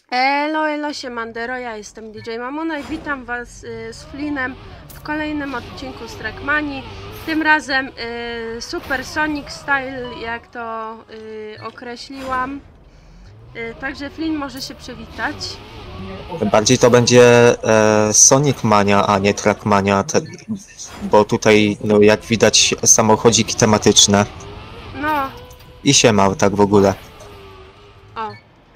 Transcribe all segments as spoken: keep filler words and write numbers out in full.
Elo, elo, siemandero, ja jestem D J Mamona i witam was y, z Flynnem w kolejnym odcinku z Trackmanii. Tym razem y, Super Sonic Style, jak to y, określiłam. Y, także Flynn może się przywitać. Bardziej to będzie e, Sonic Mania, a nie Trackmania, te, bo tutaj, no, jak widać, samochodziki tematyczne. No, I siema, tak w ogóle. o.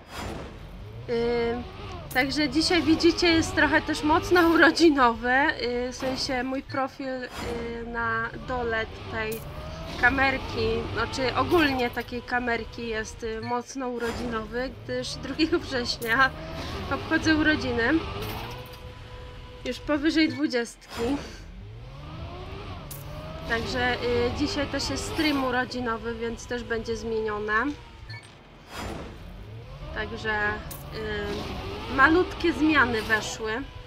Y, Także dzisiaj widzicie, jest trochę też mocno urodzinowy, y, w sensie mój profil y, na dole tej kamerki, znaczy ogólnie takiej kamerki jest y, mocno urodzinowy, gdyż drugiego września obchodzę urodziny, już powyżej dwudziestki. Także y, dzisiaj też jest stream urodzinowy, więc też będzie zmienione. Także y, malutkie zmiany weszły.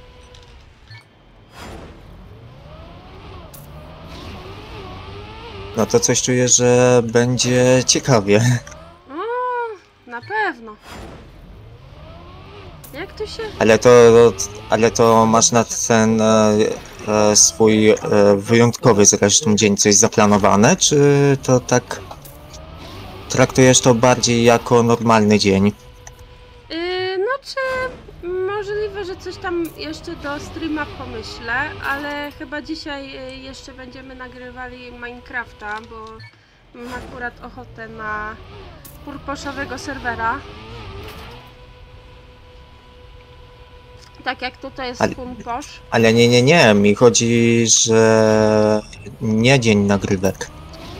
No to coś czuję, że będzie ciekawie. O, na pewno. Jak tu się... Ale to, ale to masz na ten e, e, swój e, wyjątkowy zresztą dzień coś zaplanowane, czy to tak traktujesz to bardziej jako normalny dzień? Yy, no czy możliwe, że coś tam jeszcze do streama pomyślę, ale chyba dzisiaj y, jeszcze będziemy nagrywali Minecrafta, bo mam akurat ochotę na purposzowego serwera. Tak jak tutaj jest Ale- Purposz. Ale nie, nie, nie, mi chodzi, że nie dzień nagrywek.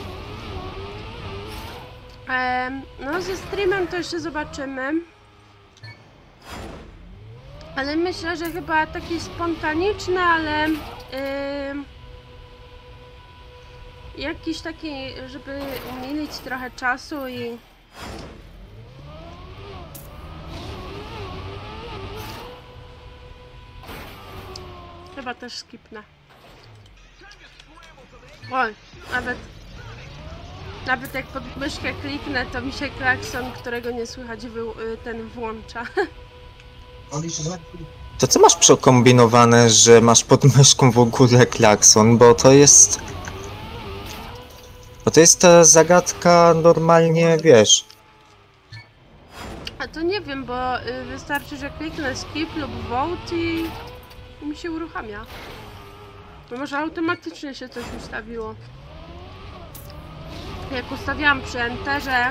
Em, no ze streamem to jeszcze zobaczymy. Ale myślę, że chyba taki spontaniczny, ale ym, jakiś taki, żeby umilić trochę czasu i chyba też skipnę. Oj, nawet nawet jak pod myszkę kliknę, to mi się klakson, którego nie słychać, wy, y, ten włącza. To co masz przekombinowane, że masz pod myszką w ogóle klakson, bo to jest... Bo to jest ta zagadka normalnie, wiesz... A to nie wiem, bo y, wystarczy, że kliknę skip lub vote i, i mi się uruchamia. No może automatycznie się coś ustawiło. Jak ustawiałam przy enterze.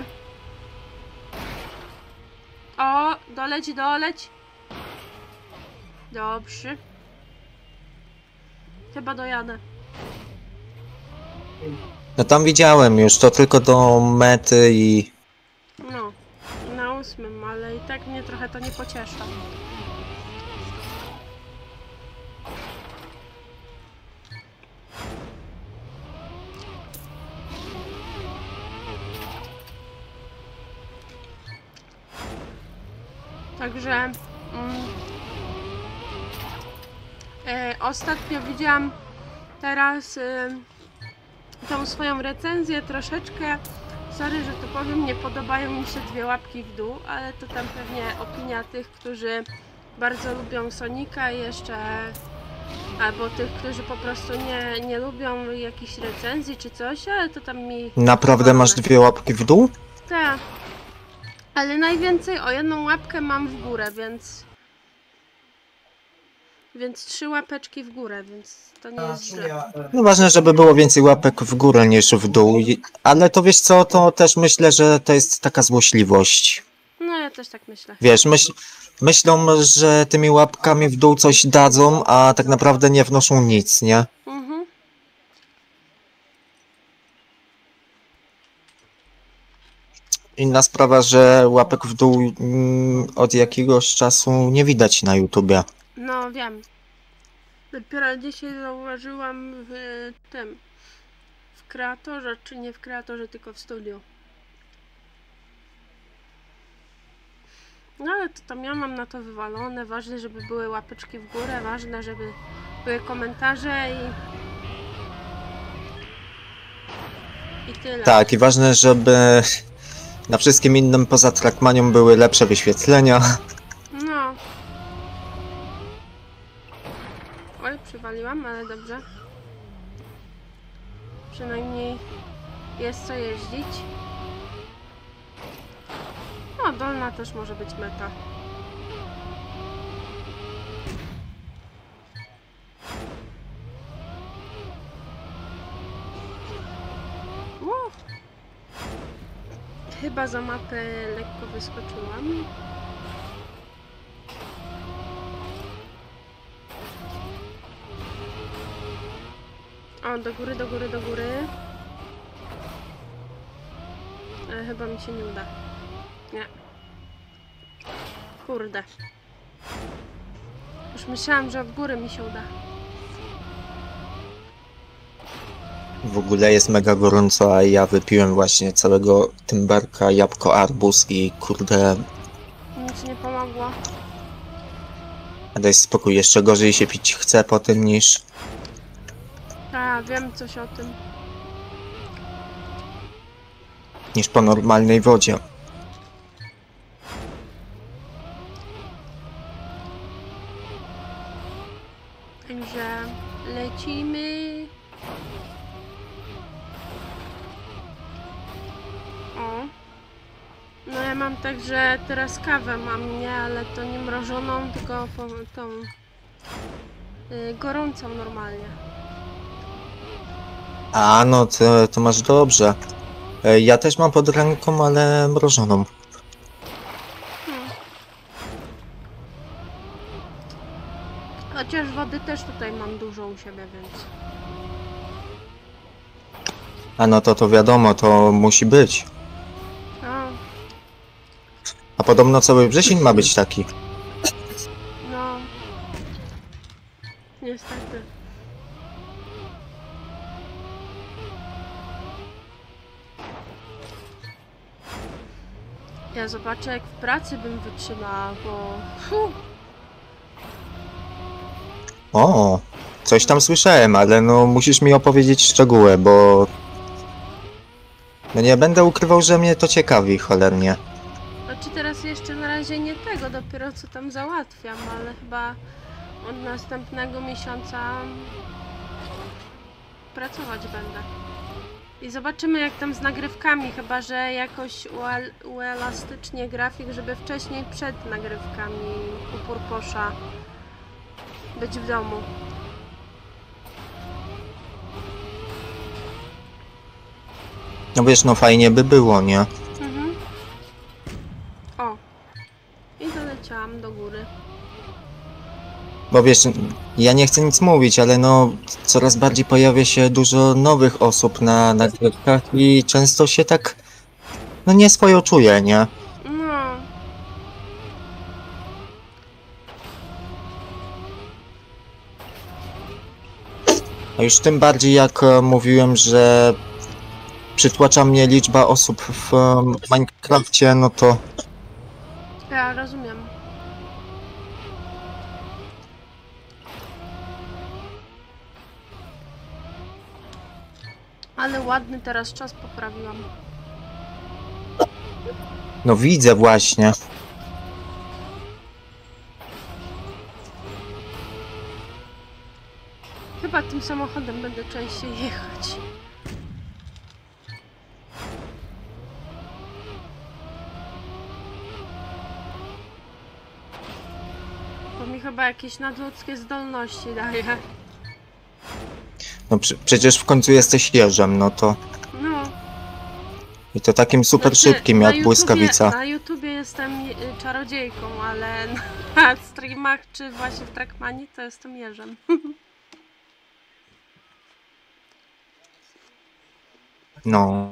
O, doleć, doleć. Dobrze. Chyba dojadę. No tam widziałem już, to tylko do mety i... No, na ósmym, ale i tak mnie trochę to nie pociesza. Także mm, e, ostatnio widziałam teraz e, tą swoją recenzję troszeczkę, sorry, że to powiem, nie podobają mi się dwie łapki w dół, ale to tam pewnie opinia tych, którzy bardzo lubią Sonika i jeszcze albo tych, którzy po prostu nie, nie lubią jakichś recenzji czy coś, ale to tam mi... Naprawdę masz dwie łapki w dół? Tak. Ale najwięcej o jedną łapkę mam w górę, więc... Więc trzy łapeczki w górę, więc to nie jest źle. No ważne, żeby było więcej łapek w górę niż w dół, i- ale to wiesz co, to też myślę, że to jest taka złośliwość. No ja też tak myślę. Wiesz, myśl, myślą, że tymi łapkami w dół coś dadzą, a tak naprawdę nie wnoszą nic, nie? Mhm. Inna sprawa, że łapek w dół mm, od jakiegoś czasu nie widać na YouTubie. No wiem. Dopiero dzisiaj zauważyłam w tym... W kreatorze, czy nie w kreatorze, tylko w studiu. No ale to tam ja mam na to wywalone. Ważne, żeby były łapeczki w górę, ważne, żeby były komentarze i... I tyle. Tak, i ważne, żeby na wszystkim innym poza Trackmanią były lepsze wyświetlenia. No, rozwaliłam, ale dobrze. Przynajmniej jest co jeździć. O, dolna też może być meta. Ło! Chyba za mapę lekko wyskoczyłam. O, do góry, do góry, do góry. Ale chyba mi się nie uda. Nie. Kurde. Już myślałam, że od góry mi się uda. W ogóle jest mega gorąco, a ja wypiłem właśnie całego tymbarka, jabłko, arbuz i kurde... Nic nie pomogło. A daj spokój, jeszcze gorzej się pić chce po tym niż... A, wiem coś o tym. niż po normalnej wodzie. Także lecimy. O. No ja mam także teraz kawę mam, nie, ale to nie mrożoną, tylko po, tą yy, gorącą normalnie. A no, to, to masz dobrze. E, Ja też mam pod ręką, ale mrożoną. Hmm. Chociaż wody też tutaj mam dużo u siebie, więc... A no to to wiadomo, to musi być. No, A podobno cały wrzesień ma być taki. no... Niestety. Ja zobaczę, jak w pracy bym wytrzymała, bo... Fuh. O, coś tam słyszałem, ale no musisz mi opowiedzieć szczegóły, bo... No nie będę ukrywał, że mnie to ciekawi cholernie. Znaczy teraz jeszcze na razie nie tego, dopiero co tam załatwiam, ale chyba od następnego miesiąca pracować będę. I zobaczymy, jak tam z nagrywkami, chyba że jakoś uel uelastycznię grafik, żeby wcześniej przed nagrywkami u Purposza być w domu. No wiesz, no fajnie by było, nie? Mhm. O. I doleciałam do góry. Bo wiesz, ja nie chcę nic mówić, ale no coraz bardziej pojawia się dużo nowych osób na nagrywkach i często się tak no nieswojo czuję, nie? No. A już tym bardziej jak e, mówiłem, że przytłacza mnie liczba osób w e, Minecrafcie, no to Ja rozumiem. Ale ładny teraz czas poprawiłam. no widzę właśnie. Chyba tym samochodem będę częściej jechać. Bo mi chyba jakieś nadludzkie zdolności daje. No przy, przecież w końcu jesteś jeżem, no to No. i to takim super Znaczy, szybkim na jak YouTubie- błyskawica. Na YouTubie jestem y, czarodziejką, ale na streamach czy właśnie w Trackmanii to jestem jeżem. No.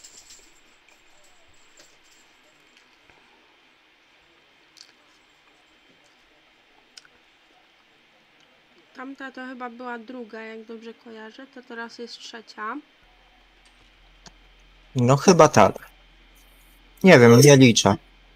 Tamta to chyba była druga, jak dobrze kojarzę, to teraz jest trzecia. No chyba tak. Nie wiem, nie liczę.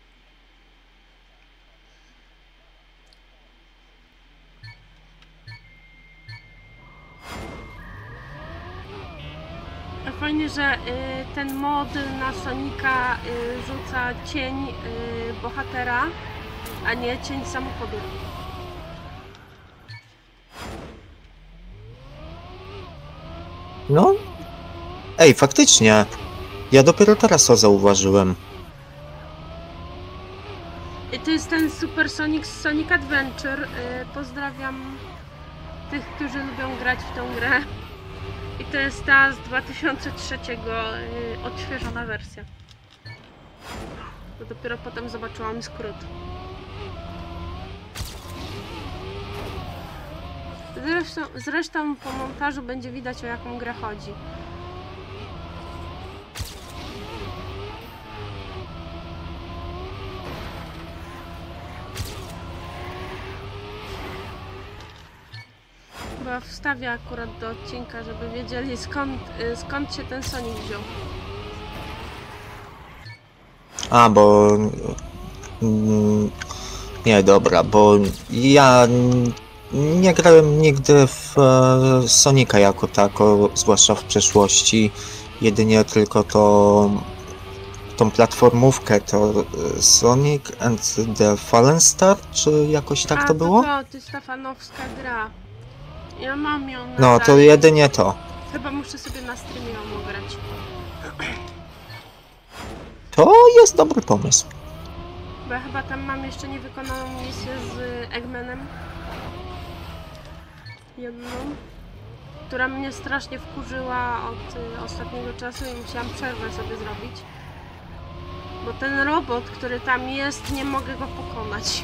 A fajnie, że y, ten mod na Sonika y, rzuca cień y, bohatera, a nie cień samochodu. No. Ej, faktycznie. Ja dopiero teraz to zauważyłem. I to jest ten Super Sonic z Sonic Adventure. Yy, pozdrawiam tych, którzy lubią grać w tą grę. I to jest ta z dwa tysiące trzeciego yy, odświeżona wersja. Bo dopiero potem zobaczyłam skrót. Zresztą, zresztą po montażu będzie widać, o jaką grę chodzi. Chyba wstawię akurat do odcinka, żeby wiedzieli skąd, skąd się ten Sonic wziął. A, bo... mm, Nie, dobra, bo ja nie grałem nigdy w e, Sonika jako tako, zwłaszcza w przeszłości. Jedynie tylko to... tą platformówkę, to e, Sonic and the Fallen Star, czy jakoś tak A, to było? To, to jest ta fanowska gra. Ja mam ją nadal. No, to jedynie to. Chyba muszę sobie na streamie ją ograć. To jest dobry pomysł. Bo ja chyba tam mam jeszcze niewykonaną misję z Eggmanem. Jedną. Która mnie strasznie wkurzyła od y, ostatniego czasu i musiałam przerwę sobie zrobić. Bo ten robot, który tam jest, nie mogę go pokonać.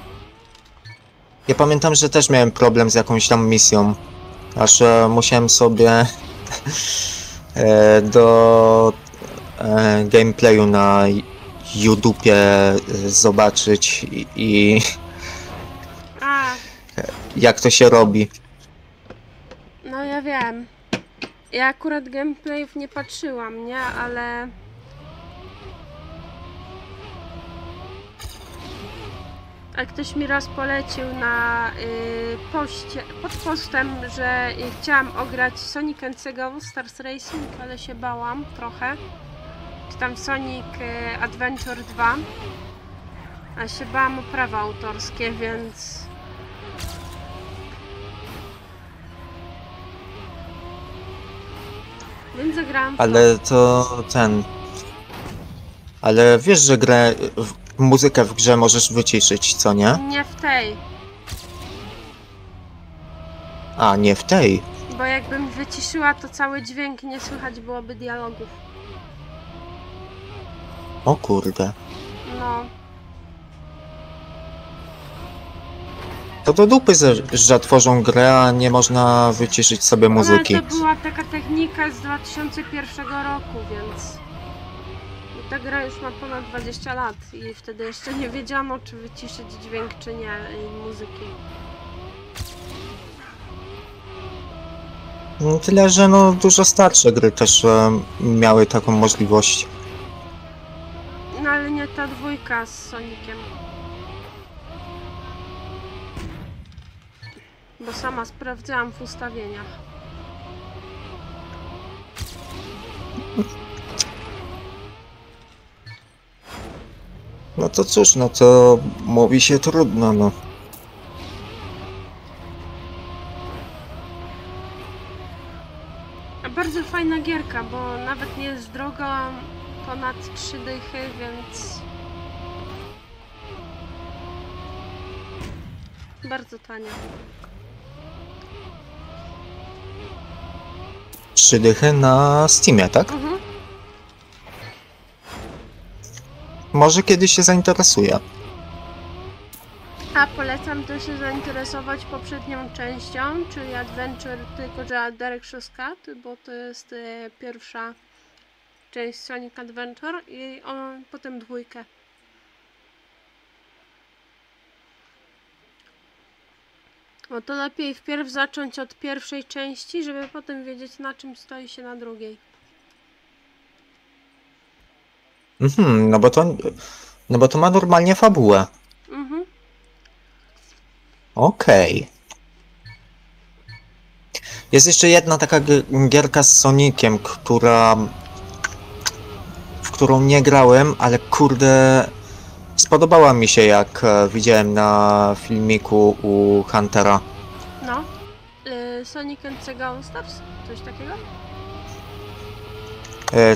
Ja pamiętam, że też miałem problem z jakąś tam misją. Aż e, musiałem sobie e, do e, gameplayu na YouTubie e, zobaczyć i, i A, jak to się robi. no ja wiem. Ja akurat gameplayów nie patrzyłam, nie? Ale... A ktoś mi raz polecił na y, poście, pod postem, że y, chciałam ograć Sonic and Sega All Stars Racing, ale się bałam trochę. Czy tam Sonic y, Adventure dwa. A się bałam o prawa autorskie, więc... Więc zagrałam w Ale to ten... Ale wiesz, że grę, w- muzykę w grze możesz wyciszyć, co nie? to. Nie w tej, A, nie w tej. bo jakbym wyciszyła, to cały dźwięk nie słychać byłoby dialogów. O kurde. No, To do dupy, że, że tworzą grę, a nie można wyciszyć sobie muzyki. ale to była taka technika z dwa tysiące pierwszego roku, więc... I ta gra już ma ponad dwadzieścia lat i wtedy jeszcze nie wiedziano, czy wyciszyć dźwięk, czy nie, i muzyki. No, tyle, że no dużo starsze gry też e, miały taką możliwość. No ale nie ta dwójka z Soniciem. Bo sama sprawdzałam w ustawieniach. No to cóż, no to mówi się trudno, no. A bardzo fajna gierka, bo nawet nie jest droga, ponad trzy dychy, więc... Bardzo tania. Trzy dychy na Steamie, tak? Mhm. Może kiedyś się zainteresuję. A polecam też się zainteresować poprzednią częścią, czyli Adventure, tylko że Director's Cut, bo to jest e, pierwsza część Sonic Adventure i on, potem dwójkę. Bo to lepiej wpierw zacząć od pierwszej części, żeby potem wiedzieć, na czym stoi się na drugiej. Mhm, no bo to... No bo to ma normalnie fabułę. Mhm. Okej. Jest jeszcze jedna taka gi- gierka z Soniciem, która... w którą nie grałem, ale kurde... Spodobała mi się, jak e, widziałem na filmiku u Huntera. No. Y, Sonic and Sega All Stars? Coś takiego? E,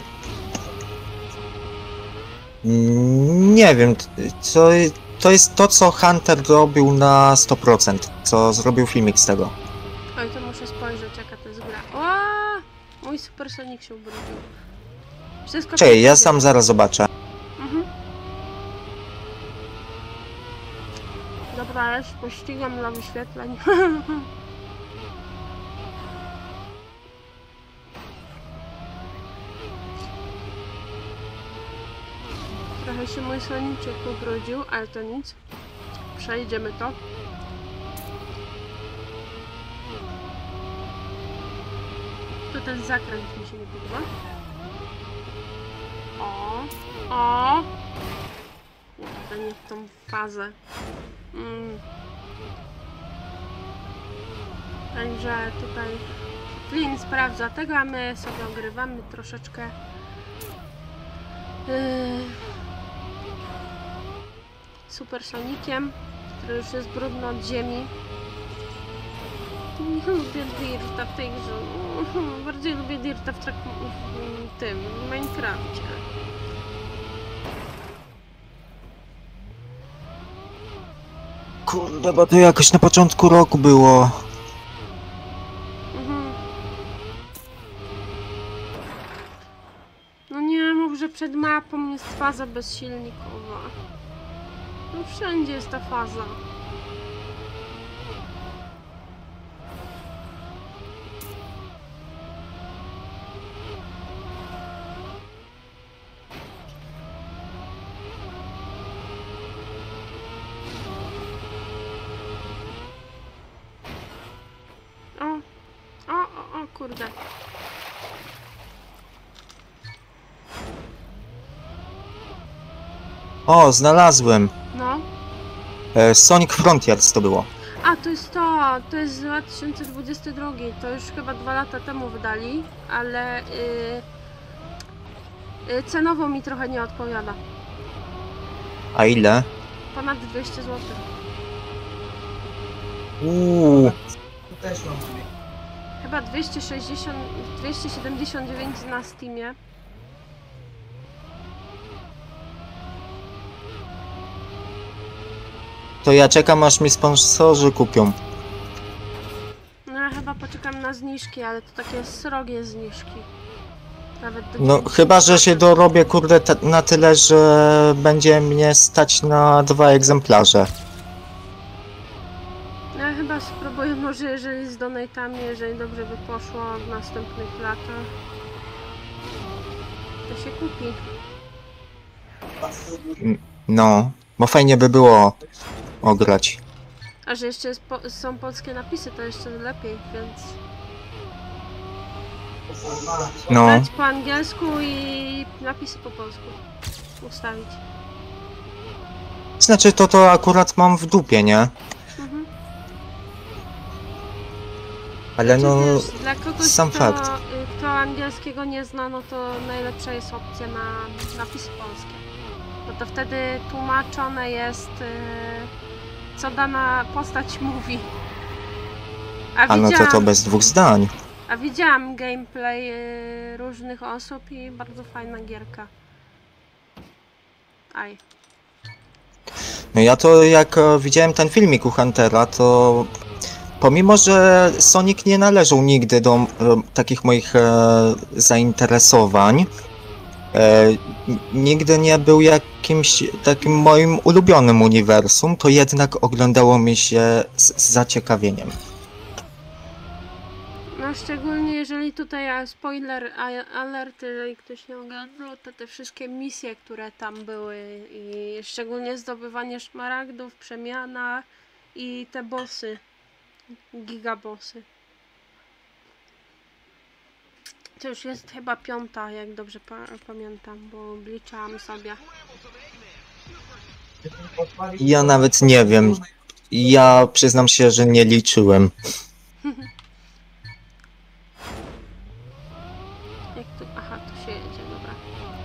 nie wiem, co, to jest to, co Hunter robił na sto procent, co zrobił filmik z tego. Oj, to muszę spojrzeć, jaka to jest gra. O! Mój supersonik się ubrudził. Wszystko Czekaj, ja pięknie. sam zaraz zobaczę. Mhm. Dobra, ale z pościgiem dla wyświetleń. Trochę się mój soniczek pobrudził, ale to nic. Przejdziemy to. To ten zakręt mi się nie podoba. O, o. To nie w tą fazę. Mm. Także tutaj Flynn sprawdza tego, a my sobie ogrywamy troszeczkę. Yy, Supersonikiem, który już jest brudny od ziemi. Nie lubię Dirta w tej grze. Bardziej lubię Dirta w, trak- w tym, w Minecrafcie. Kurde, bo to jakoś na początku roku było. Mhm. No nie mów, że przed mapą jest faza bezsilnikowa. No wszędzie jest ta faza. O, o, o, o kurde. O, znalazłem. No. E, Sonic Frontiers to było. A, to jest to, to jest z dwa tysiące dwudziesty drugi, to już chyba dwa lata temu wydali, ale yy, yy, cenowo mi trochę nie odpowiada. A ile? Ponad dwieście złotych. Uuu, Chyba dwieście sześćdziesiąt, dwieście siedemdziesiąt dziewięć na Steamie. to ja czekam, aż mi sponsorzy kupią. No ja chyba poczekam na zniżki, ale to takie srogie zniżki. Nawet do No, chyba że się dorobię, kurde, te- na tyle, że będzie mnie stać na dwa egzemplarze. No ja chyba spróbuję może, jeżeli z donatami, jeżeli dobrze by poszło w następnych latach, to się kupi. No, bo fajnie by było ograć. A że jeszcze jest po, są polskie napisy, to jeszcze lepiej, więc No, grać po angielsku i napisy po polsku ustawić. znaczy to to akurat mam w dupie, nie? Mhm. Ale Czy no, wiesz, dla kogoś, sam kto, fakt. y, kto angielskiego nie zna, no to najlepsza jest opcja na napisy polskie. Bo to wtedy tłumaczone jest, y, co dana postać mówi. A no to to widziałam- bez dwóch zdań. A widziałam gameplay y, różnych osób i bardzo fajna gierka. Aj. No ja to jak e, widziałem ten filmik u Huntera, to pomimo, że Sonic nie należał nigdy do e, takich moich e, zainteresowań, e, n- nigdy nie był jakimś takim moim ulubionym uniwersum, to jednak oglądało mi się z, z zaciekawieniem. No szczególnie jeżeli tutaj a, spoiler a- alert, jeżeli ktoś nie oglądał, to te wszystkie misje, które tam były i szczególnie zdobywanie szmaragdów, przemiana i te bossy, gigabossy. To już jest chyba piąta, jak dobrze pa pamiętam, bo obliczałam sobie. Ja nawet nie wiem. Ja przyznam się, że nie liczyłem. Jak tu... Aha, tu się jedzie, dobra.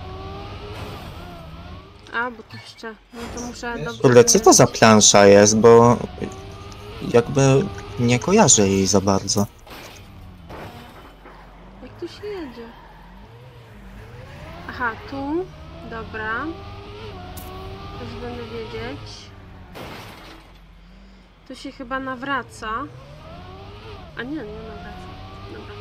A, bo to jeszcze... No to muszę dobrze... Kurde, co to za plansza jest, bo jakby nie kojarzę jej za bardzo. Jak tu się jedzie? tu. Dobra. Już będę wiedzieć. Tu się chyba nawraca. A nie, nie nawraca. Dobra.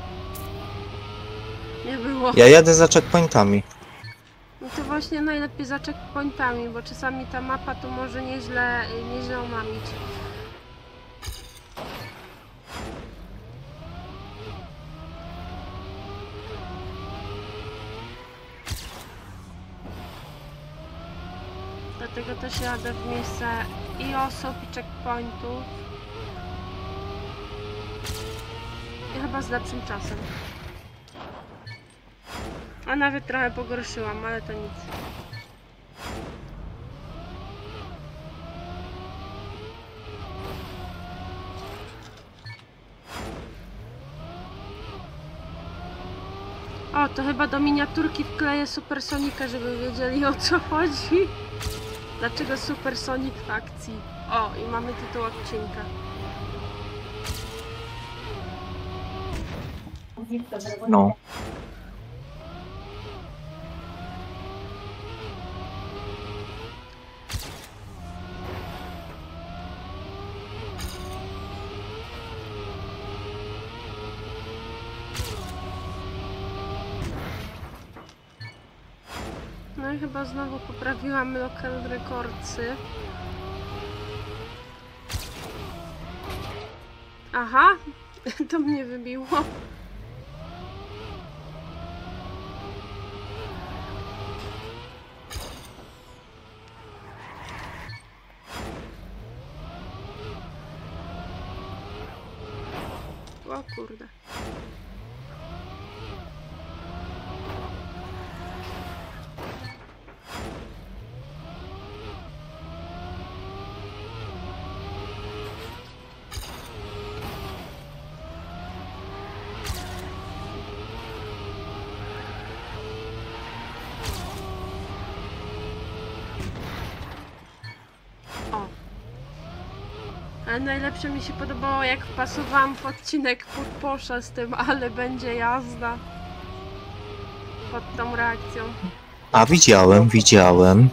Nie było. Ja jadę za checkpointami. No to właśnie najlepiej za checkpointami, bo czasami ta mapa tu może nieźle, nieźle omamić. Dlatego też jadę w miejsce i osób, i checkpointów. I chyba z lepszym czasem. A nawet trochę pogorszyłam, ale to nic. O, to chyba do miniaturki wkleję Supersonika, żeby wiedzieli, o co chodzi. Dlaczego Supersonic w akcji? O, i mamy tytuł odcinka. No. No i chyba znowu poprawiłam local recordsy. Aha, to mnie wybiło. O kurde. O. Ale najlepsze mi się podobało, jak wpasowałam w odcinek Purposza z tym, ale będzie jazda. Pod tą reakcją. A widziałem, widziałem.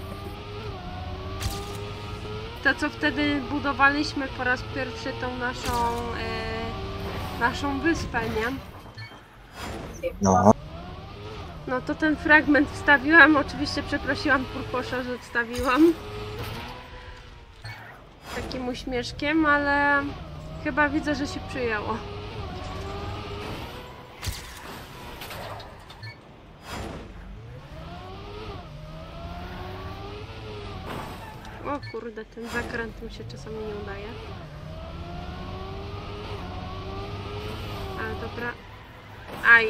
To co wtedy budowaliśmy po raz pierwszy tą naszą e, naszą wyspę, nie? No. No to ten fragment wstawiłam, oczywiście przeprosiłam Purposza, że wstawiłam. Takim uśmieszkiem, ale chyba widzę, że się przyjęło. O kurde, ten zakręt mi się czasami nie udaje. Ale dobra. Aj.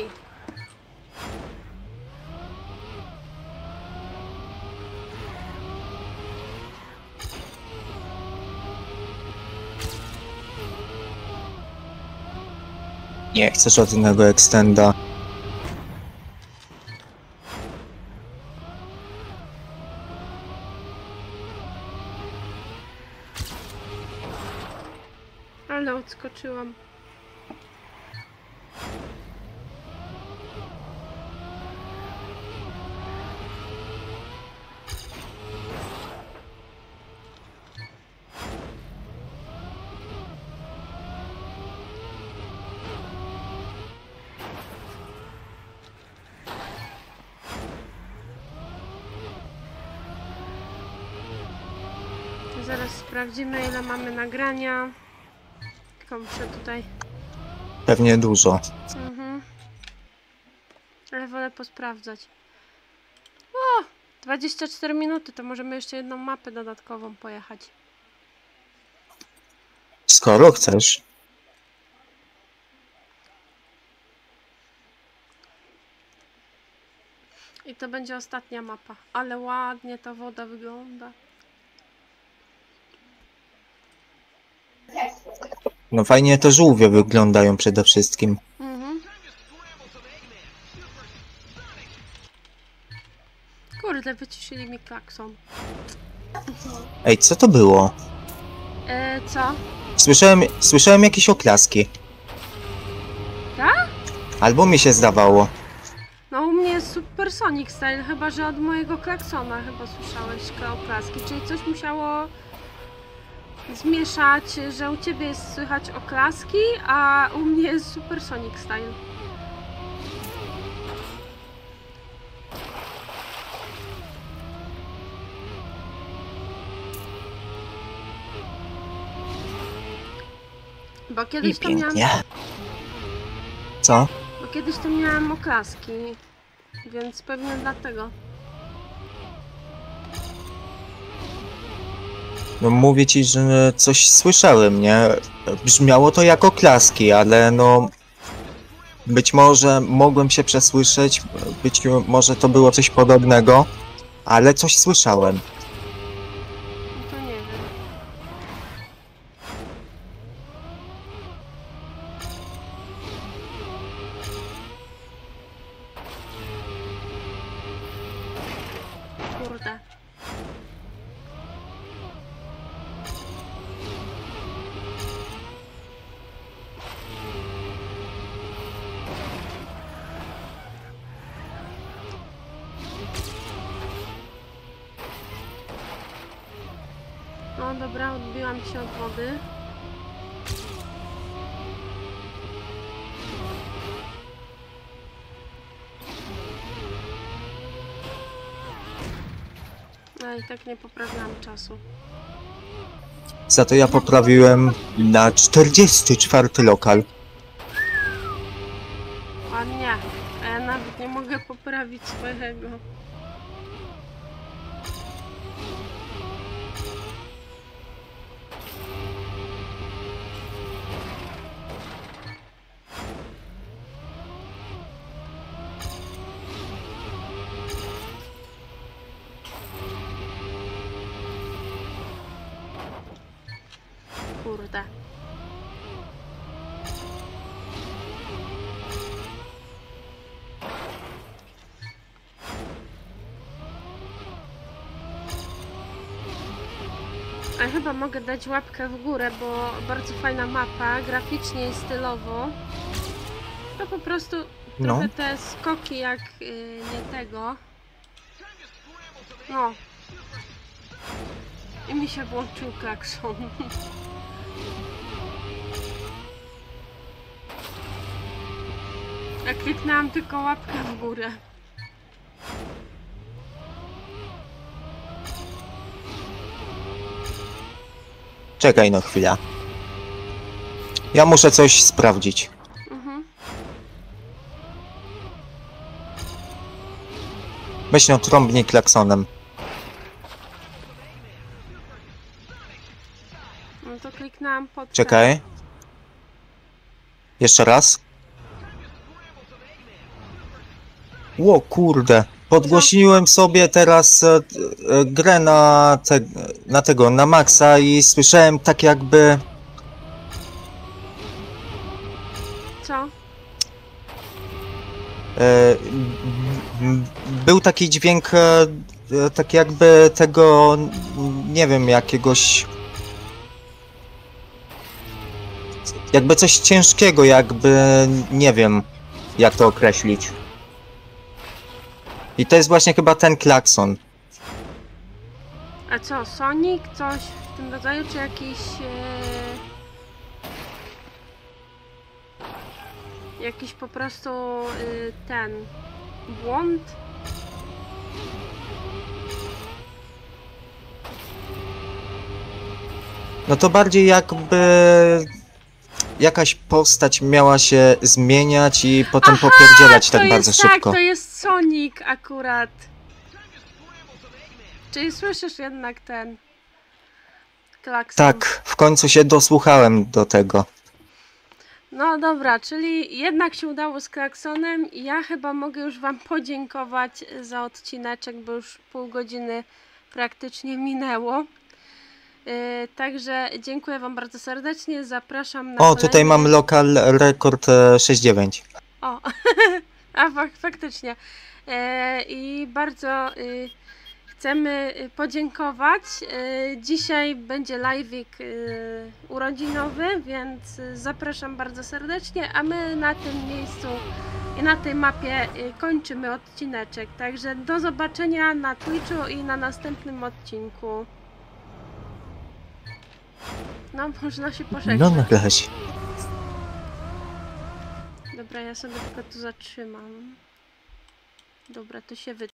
Nie chcę żadnego extenda. Ale odskoczyłam. Zaraz sprawdzimy, ile mamy nagrania. Tylko muszę tutaj... Pewnie dużo. Mhm. Ale wolę posprawdzać. O! dwadzieścia cztery minuty, to możemy jeszcze jedną mapę dodatkową pojechać. Skoro chcesz. I to będzie ostatnia mapa. Ale ładnie ta woda wygląda. No fajnie te żółwie wyglądają przede wszystkim. Mhm. Kurde, wyciszyli mi klakson. Ej, co to było? E, co? Słyszałem, słyszałem jakieś oklaski. Tak? Albo mi się zdawało. No u mnie jest super Supersonic Style, chyba że od mojego klaksona chyba słyszałeś oklaski, czyli coś musiało zmieszać, że u ciebie jest słychać oklaski, a u mnie jest Supersonic Style. Bo I kiedyś to miałam, pięknie. Co? bo kiedyś to miałam oklaski, więc pewnie dlatego. No mówię ci, że coś słyszałem, nie? Brzmiało to jako klaski, ale no... Być może mogłem się przesłyszeć, być może to było coś podobnego, ale coś słyszałem. No to nie wiem. Kurde. No dobra, odbiłam się od wody. No i tak nie poprawiłam czasu. Za to ja poprawiłem na czterdziesty czwarty lokal. Ładnie. A ja nawet nie mogę poprawić swojego. Kurde. A chyba mogę dać łapkę w górę, bo bardzo fajna mapa, graficznie i stylowo. To po prostu No. trochę te skoki jak yy, nie tego. No. I mi się włączył klakson. Ja kliknęłam tylko łapkę w górę. Czekaj no chwilę. Ja muszę coś sprawdzić. Mhm. Weź no trąbnij klaksonem. No to kliknęłam pod... Czekaj. Jeszcze raz. Ło kurde. Podgłośniłem sobie teraz e, e, grę na, te, na tego, na maksa i słyszałem tak jakby... Co? E, m- m- był taki dźwięk, e, e, tak jakby tego, n- nie wiem, jakiegoś... Jakby coś ciężkiego, jakby, nie wiem, jak to określić. I to jest właśnie chyba ten klakson. A co, Sonic? Coś w tym rodzaju, czy jakiś... E... Jakiś po prostu y, ten... błąd? No to bardziej jakby jakaś postać miała się zmieniać i potem Aha, popierdzielać to tak jest, bardzo tak, szybko. to jest Sonic akurat. Czyli słyszysz jednak ten... klakson. Tak, w końcu się dosłuchałem do tego. No dobra, czyli jednak się udało z klaksonem i ja chyba mogę już wam podziękować za odcineczek, bo już pół godziny praktycznie minęło. Yy, także dziękuję wam bardzo serdecznie, zapraszam na O, tutaj kolejny... mam lokal rekord e, sześć dziewięć. O, a fak faktycznie. Yy, I bardzo yy, chcemy y, podziękować. Y, Dzisiaj będzie live'ik y, urodzinowy, więc y, zapraszam bardzo serdecznie, a my na tym miejscu i na tej mapie y, kończymy odcineczek. Także do zobaczenia na Twitchu i na następnym odcinku. No, można się pożegnać. No na razie. Dobra, ja sobie tylko tu zatrzymam. Dobra, to się wy...